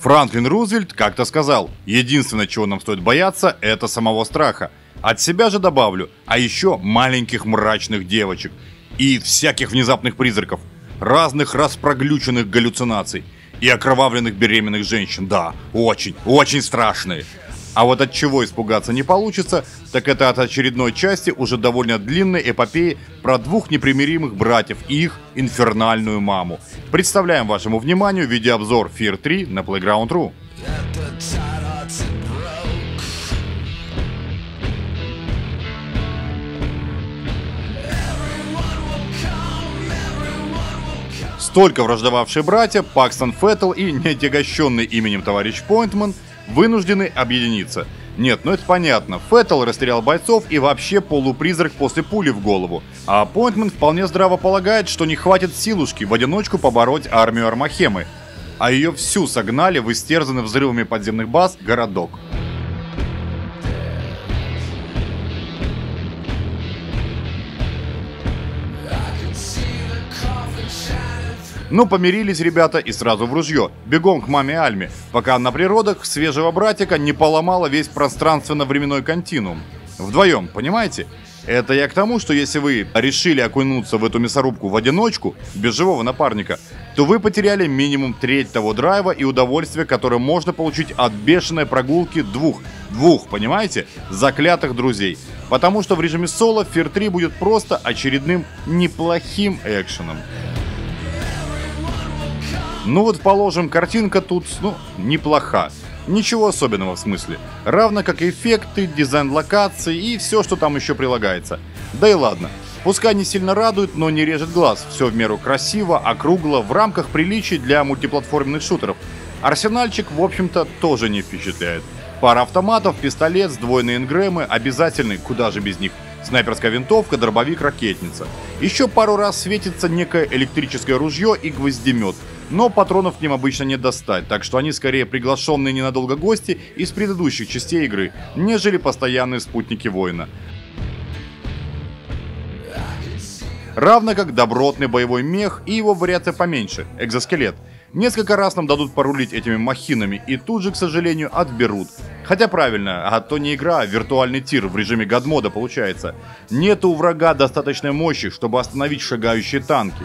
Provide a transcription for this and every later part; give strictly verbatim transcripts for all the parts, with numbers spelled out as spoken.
Франклин Рузвельт как-то сказал: единственное, чего нам стоит бояться, это самого страха. От себя же добавлю, а еще маленьких мрачных девочек и всяких внезапных призраков, разных распроглюченных галлюцинаций и окровавленных беременных женщин. Да, очень, очень страшные. А вот от чего испугаться не получится, так это от очередной части уже довольно длинной эпопеи про двух непримиримых братьев и их инфернальную маму. Представляем вашему вниманию видеообзор Fear три на Playground точка ру. Столько враждовавшие братья, Пакстон Феттл и неотягощенный именем товарищ Пойнтман, вынуждены объединиться. Нет, ну это понятно. Феттл растерял бойцов и вообще полупризрак после пули в голову. А Пойнтман вполне здраво полагает, что не хватит силушки в одиночку побороть армию Армахемы. А ее всю согнали в истерзанный взрывами подземных баз городок. Ну, помирились ребята и сразу в ружье. Бегом к маме Альме, пока на природах свежего братика не поломала весь пространственно-временной континуум. Вдвоем, понимаете? Это я к тому, что если вы решили окунуться в эту мясорубку в одиночку, без живого напарника, то вы потеряли минимум треть того драйва и удовольствия, которое можно получить от бешеной прогулки двух, двух, понимаете, заклятых друзей. Потому что в режиме соло Fear три будет просто очередным неплохим экшеном. Ну вот, положим, картинка тут, ну, неплоха. Ничего особенного в смысле. Равно как эффекты, дизайн локаций и все, что там еще прилагается. Да и ладно. Пускай не сильно радует, но не режет глаз. Все в меру красиво, округло, в рамках приличий для мультиплатформенных шутеров. Арсенальчик, в общем-то, тоже не впечатляет. Пара автоматов, пистолет, сдвоенные энгрэмы, обязательный, куда же без них. Снайперская винтовка, дробовик, ракетница. Еще пару раз светится некое электрическое ружье и гвоздемет. Но патронов к ним обычно не достать, так что они скорее приглашенные ненадолго гости из предыдущих частей игры, нежели постоянные спутники воина. Равно как добротный боевой мех и его вариация поменьше – экзоскелет. Несколько раз нам дадут порулить этими махинами и тут же, к сожалению, отберут. Хотя правильно, а то не игра, а виртуальный тир в режиме гадмода получается. Нету у врага достаточной мощи, чтобы остановить шагающие танки.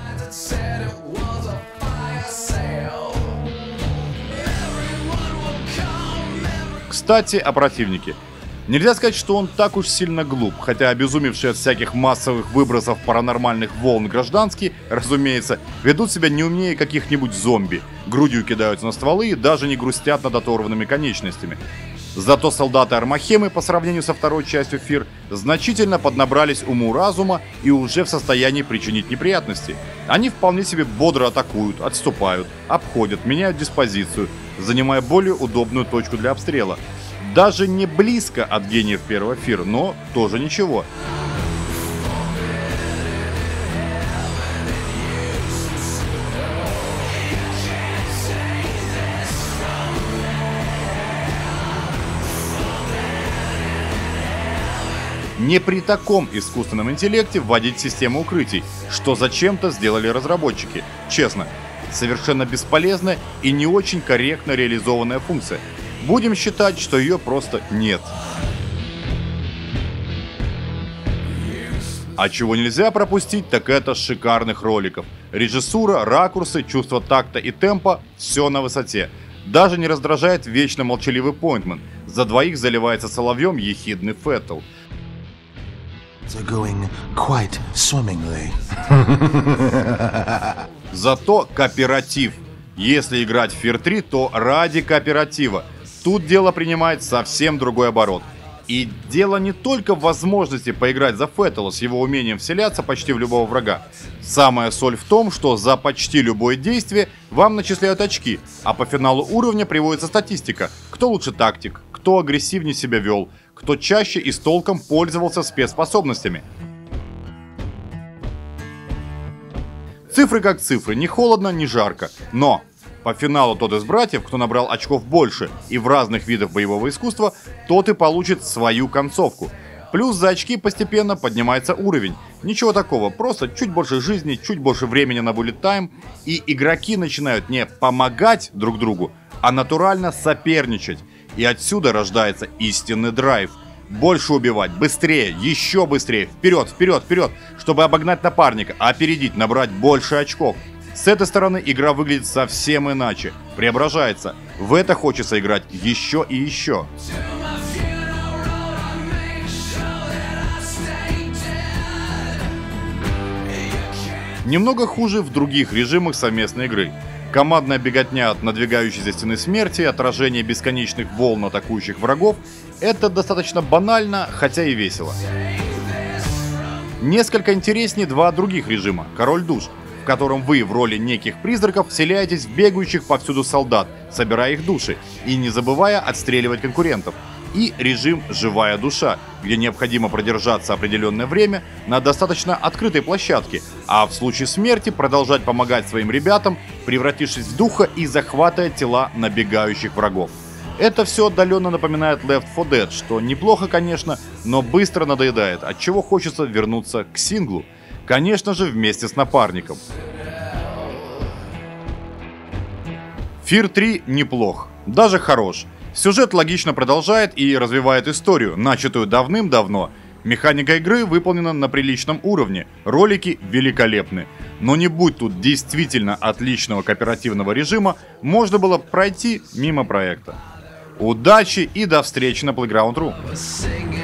Кстати, о противнике. Нельзя сказать, что он так уж сильно глуп, хотя обезумевшие от всяких массовых выбросов паранормальных волн гражданские, разумеется, ведут себя не умнее каких-нибудь зомби, грудью кидаются на стволы и даже не грустят над оторванными конечностями. Зато солдаты Армахемы, по сравнению со второй частью Fear, значительно поднабрались уму-разума и уже в состоянии причинить неприятности. Они вполне себе бодро атакуют, отступают, обходят, меняют диспозицию, занимая более удобную точку для обстрела. Даже не близко от гениев первого Fear, но тоже ничего. Не при таком искусственном интеллекте вводить систему укрытий, что зачем-то сделали разработчики. Честно, совершенно бесполезная и не очень корректно реализованная функция. Будем считать, что ее просто нет. А чего нельзя пропустить, так это шикарных роликов. Режиссура, ракурсы, чувство такта и темпа – все на высоте. Даже не раздражает вечно молчаливый Пойнтман. За двоих заливается соловьем ехидный Феттл. Зато кооператив. Если играть в Fear три, то ради кооператива. Тут дело принимает совсем другой оборот. И дело не только в возможности поиграть за Феттла с его умением вселяться почти в любого врага. Самая соль в том, что за почти любое действие вам начисляют очки, а по финалу уровня приводится статистика. Кто лучше тактик, кто агрессивнее себя вел, кто чаще и с толком пользовался спецспособностями. Цифры как цифры, не холодно, не жарко, но по финалу тот из братьев, кто набрал очков больше и в разных видах боевого искусства, тот и получит свою концовку. Плюс за очки постепенно поднимается уровень. Ничего такого, просто чуть больше жизни, чуть больше времени на bullet time, и игроки начинают не помогать друг другу, а натурально соперничать. И отсюда рождается истинный драйв. Больше убивать, быстрее, еще быстрее, вперед, вперед, вперед, чтобы обогнать напарника, опередить, набрать больше очков. С этой стороны игра выглядит совсем иначе, преображается. В это хочется играть еще и еще. Немного хуже в других режимах совместной игры. Командная беготня от надвигающейся стены смерти, отражение бесконечных волн атакующих врагов — это достаточно банально, хотя и весело. Несколько интереснее два других режима — Король душ, в котором вы в роли неких призраков вселяетесь в бегающих повсюду солдат, собирая их души и не забывая отстреливать конкурентов. И режим «Живая душа», где необходимо продержаться определенное время на достаточно открытой площадке, а в случае смерти продолжать помогать своим ребятам, превратившись в духа и захватывая тела набегающих врагов. Это все отдаленно напоминает Left фор Dead, что неплохо, конечно, но быстро надоедает, отчего хочется вернуться к синглу. Конечно же, вместе с напарником. Фир три неплох, даже хорош. Сюжет логично продолжает и развивает историю, начатую давным-давно. Механика игры выполнена на приличном уровне, ролики великолепны. Но не будь тут действительно отличного кооперативного режима, можно было пройти мимо проекта. Удачи и до встречи на Playground точка ру.